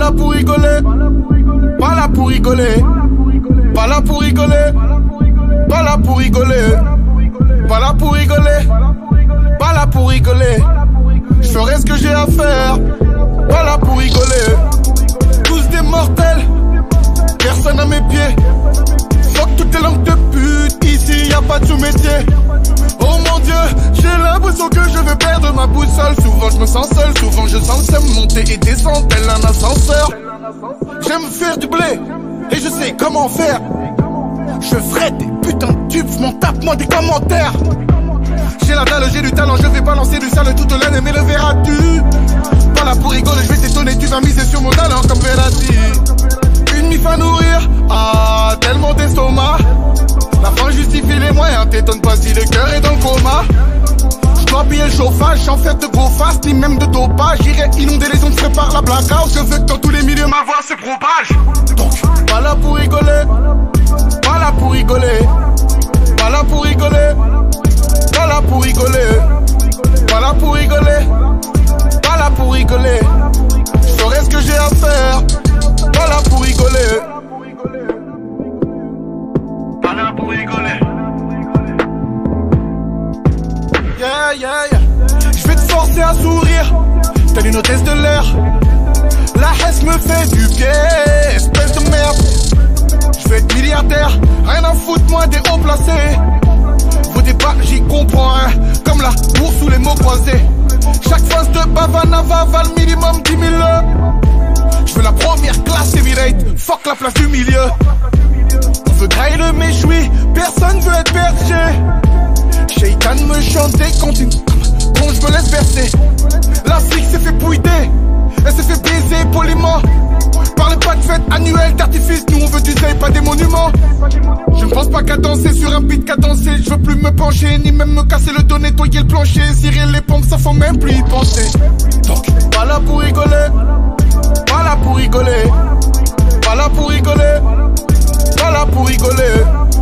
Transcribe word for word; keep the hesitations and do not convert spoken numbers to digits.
là pour rigoler, pas là pour rigoler, pas là pour rigoler, pas là pour rigoler, pas là pour rigoler, pas là pour rigoler. Je ferai ce que j'ai à faire, pas là pour rigoler. Tous des mortels, personne à mes pieds. Fuck toutes les langues de pute, ici y a pas de sous-métier. Oh mon Dieu, j'ai l'impression que je vais perdre ma boussole. Souvent je me sens seul, souvent je sens ça monter et descendre tel un ascenseur. J'aime faire du blé, et je sais comment faire. Je ferai des putains de tubes, je m'en tape moi des commentaires. J'ai la dalle, j'ai du talent, je vais balancer du sale toute l'année, mais le verras-tu? Pas là pour rigoler, je vais t'étonner, tu vas miser sur mon talent comme Verratti. Une mif à nourrir, ah, tellement d'estomac. La fin justifie les moyens, t'étonne pas si le cœur est dans le coma. Je dois piller le chauffage, sans faire de gros fast, ni même de dopage. J'irai inonder les ondes faites par la blackout. Je veux que dans tous les milieux ma voix se propage. Donc, pas là pour rigoler, pas là pour rigoler, pas là pour rigoler, pas là pour rigoler, pas là pour rigoler, pas là pour rigoler. Je ferai ce que j'ai à faire, pas là pour rigoler, pas là pour rigoler. Yeah, yeah, yeah. Je vais te forcer à sourire, telle une hôtesse de l'air. La haisse me fait du pied, espèce de merde. Je vais être milliardaire, rien à foutre moi des hauts placés. Vos débats j'y comprends hein, comme la bourse ou les mots croisés. Chaque phase de Bavanava valent minimum dix mille. Je veux la première classe Emirates, fuck la place du milieu. On veut grailler le méchoui, personne veut être berger. Shaitan me chante des comptines, quand je me laisse verser. L'Afrique s'est fait pouiller, elle s'est fait baiser poliment. Parlez pas de fête annuelle d'artifice, nous on veut du zèle, pas des monuments. Je ne pense pas qu'à danser sur un beat cadencé. Je veux plus me pencher, ni même me casser le dos, nettoyer le plancher. Cirer les pompes, ça faut même plus y penser. Donc, pas là pour rigoler, pas là pour rigoler, pas là pour rigoler, pas là pour rigoler.